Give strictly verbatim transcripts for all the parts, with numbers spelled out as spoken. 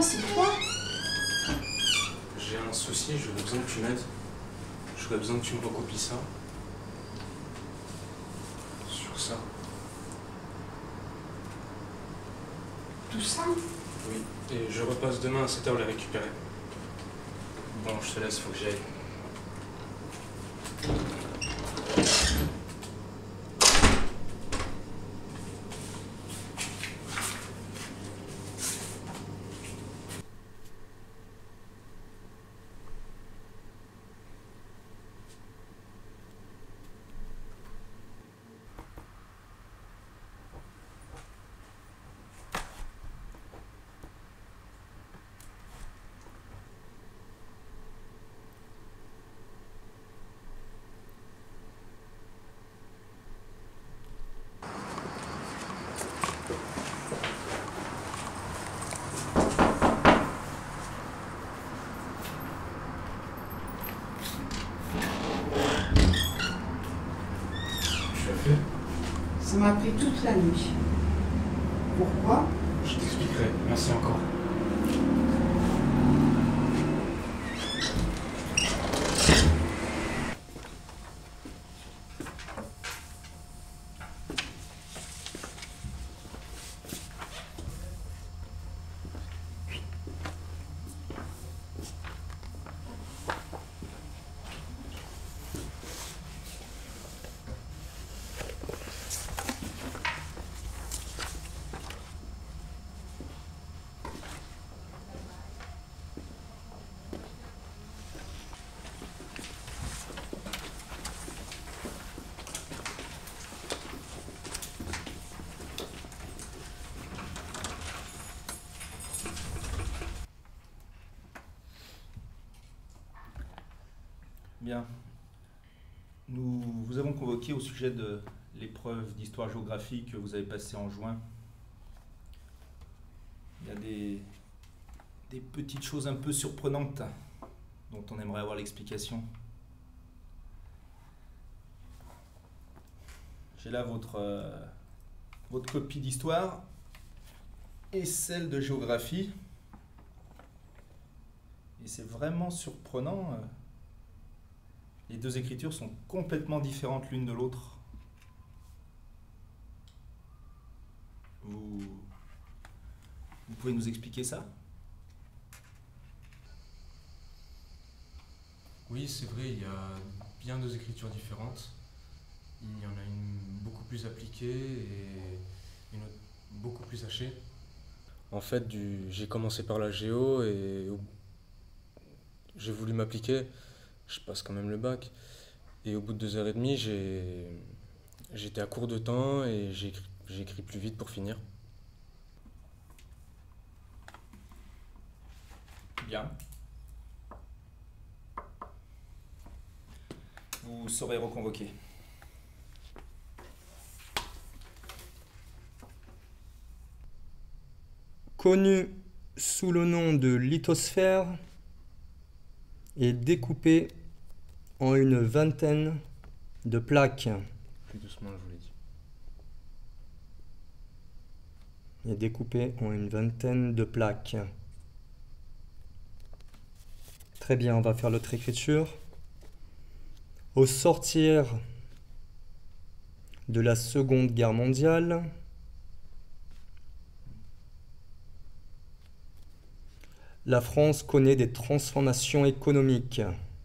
c'est toi? J'ai un souci, j'aurais besoin que tu m'aides. J'aurais besoin que tu me recopies ça. Sur ça. Tout ça? Oui. Et je repasse demain à sept heures les récupérer. Bon, je te laisse, faut que j'y aille. Ça m'a pris toute la nuit. Pourquoi? Je t'expliquerai. Merci encore. Bien. Nous vous avons convoqué au sujet de l'épreuve d'histoire-géographie que vous avez passée en juin. Il y a des, des petites choses un peu surprenantes dont on aimerait avoir l'explication. J'ai là votre, euh, votre copie d'histoire et celle de géographie. Et c'est vraiment surprenant. euh, Les deux écritures sont complètement différentes l'une de l'autre. Vous... Vous pouvez nous expliquer ça? Oui, c'est vrai, il y a bien deux écritures différentes. Il y en a une beaucoup plus appliquée et une autre beaucoup plus hachée. En fait, du... j'ai commencé par la géo et j'ai voulu m'appliquer. Je passe quand même le bac. Et au bout de deux heures et demie, j'ai... j'étais à court de temps et j'ai écrit... j'ai écrit plus vite pour finir. Bien. Vous serez reconvoqué. Connu sous le nom de lithosphère, est découpé en une vingtaine de plaques. Plus doucement, je vous l'ai dit. Est découpé en une vingtaine de plaques. Très bien, on va faire l'autre écriture. Au sortir de la Seconde Guerre mondiale, la France connaît des transformations économiques.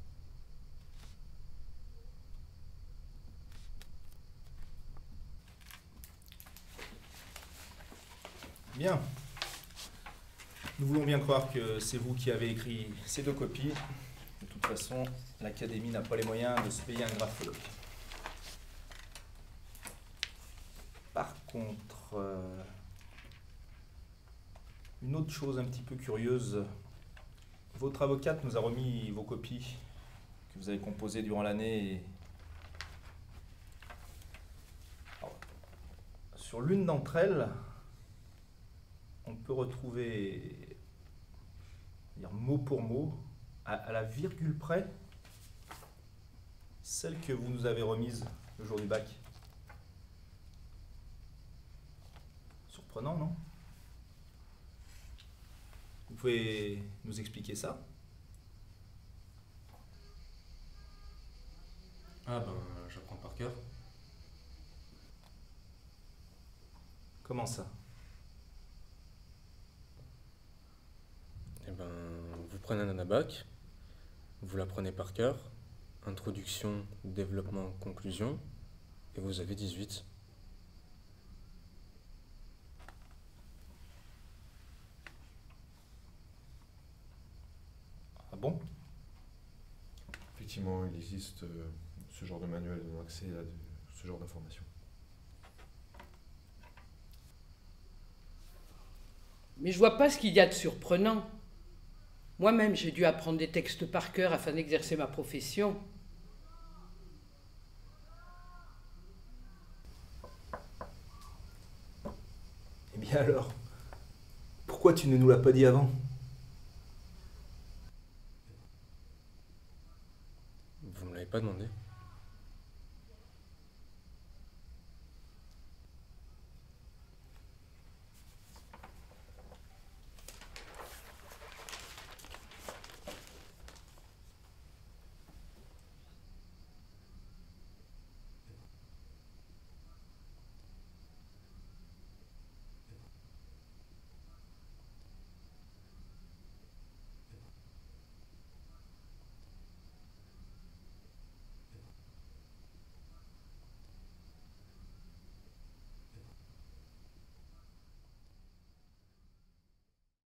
Bien. Nous voulons bien croire que c'est vous qui avez écrit ces deux copies. De toute façon, l'Académie n'a pas les moyens de se payer un graphologue. Par contre, euh, une autre chose un petit peu curieuse, votre avocate nous a remis vos copies que vous avez composées durant l'année. Et... Alors, sur l'une d'entre elles, on peut retrouver, dire mot pour mot, à, à la virgule près, celle que vous nous avez remise le jour du bac. Surprenant, non? Vous pouvez nous expliquer ça? Ah ben, j'apprends par cœur. Comment ça? Eh ben, vous prenez un anabac, vous l'apprenez par cœur, introduction, développement, conclusion, et vous avez dix-huit. Ah bon? Effectivement, il existe euh, ce genre de manuel donnant accès à de- ce genre d'informations. Mais je vois pas ce qu'il y a de surprenant. Moi-même, j'ai dû apprendre des textes par cœur afin d'exercer ma profession. Eh bien alors, pourquoi tu ne nous l'as pas dit avant? Vous me l'avez pas demandé.